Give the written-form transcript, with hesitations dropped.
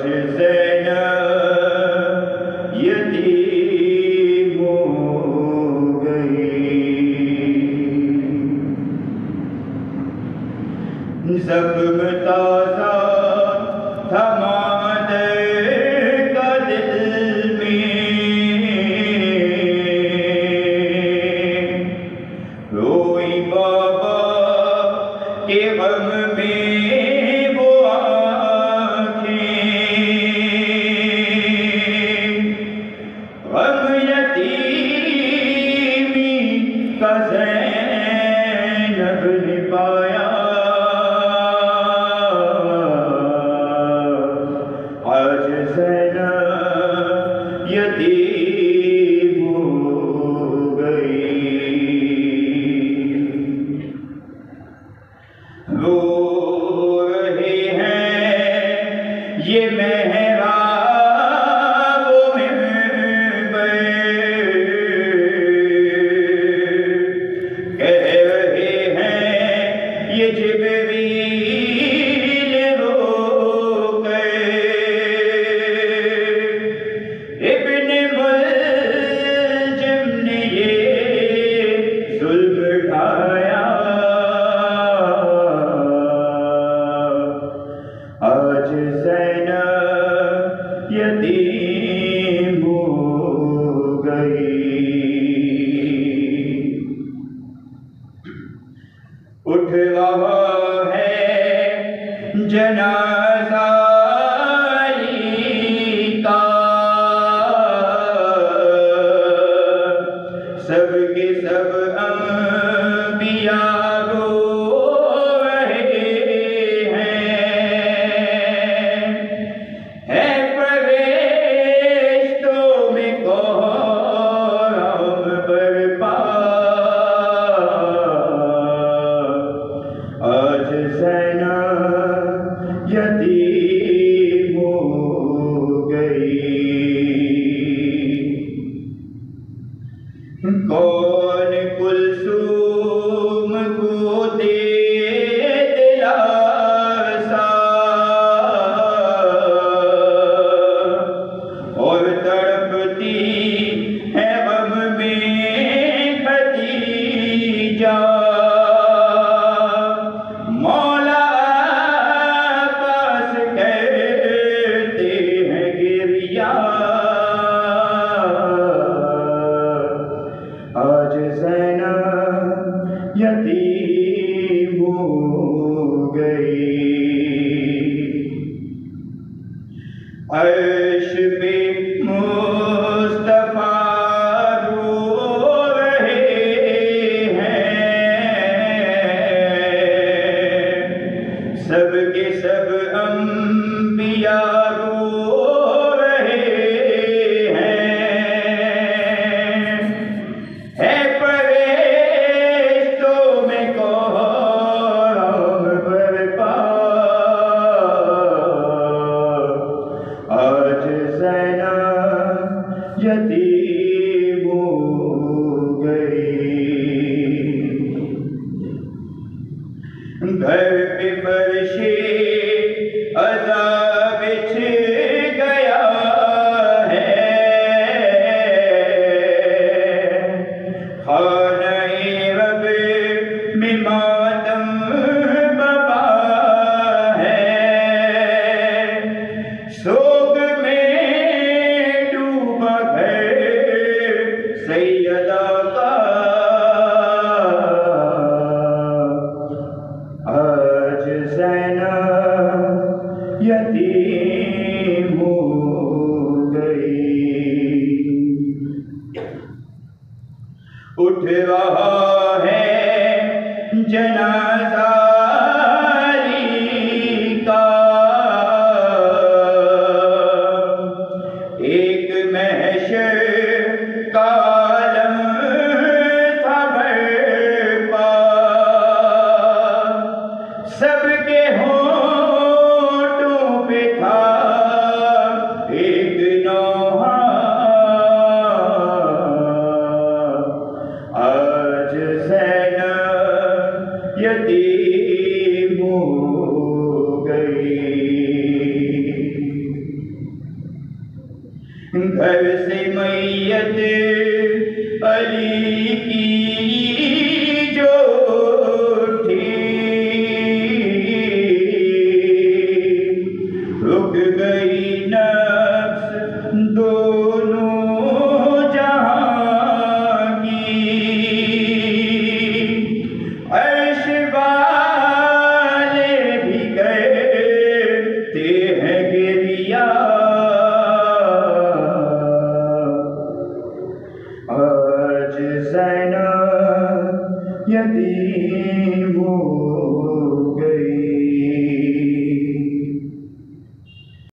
आज ज़ैनब यतीम हो गई। ज़ख्म ताज़ा था मादर का दिल में, रोई बाबा के गम में वो आँखें। गम यतीमी का ज़ैनब ने पाया। आज ज़ैनब यतीम हो गई। रो रहे हैं ये मेहराब मिंबर, कह रहे हैं ये जिब्रील रो गए। इब्ने मुलजिम ने ये जुल्म ढाया। आज ज़ैनब यतीम हो गई। उठ रहा है जनाज़ा अली का, सब के सब अंबिया रो रहे हैं। फरिश्तों में कोहराम बरपा। आज ज़ैनब यतीम हो गई। कौन कुलसूम को दे दिलासा और तड़पती है गम में खदीजा। मौला पास करते हैं गिरिया। आज ज़ैनब यतीम हो गई। अर्श पे मुस्तफा रो रहे हैं। सब के सब अंबिया रो रहे हैं। फरिश्तों में कोहराम बरपा। आज ज़ैनब यतीम हो गई। घर पे फर्शे अज़ा बिछ गया है। खाने रब में मातम बपा है। सोग में डूबा घर सैयदा का। आज ज़ैनब यतीम हो गई। उठ रहा है जनाज़ा अली का। एक महशर का आलम था बरपा। सबके होठों पे था एक नौहा। आज ज़ैनब यतीम घर से मैयत अली की जो उठी, रुक गई नफ्स दोनों जहां की। अर्श वाले भी कहते हैं गिरिया, आज ज़ैनब यतीम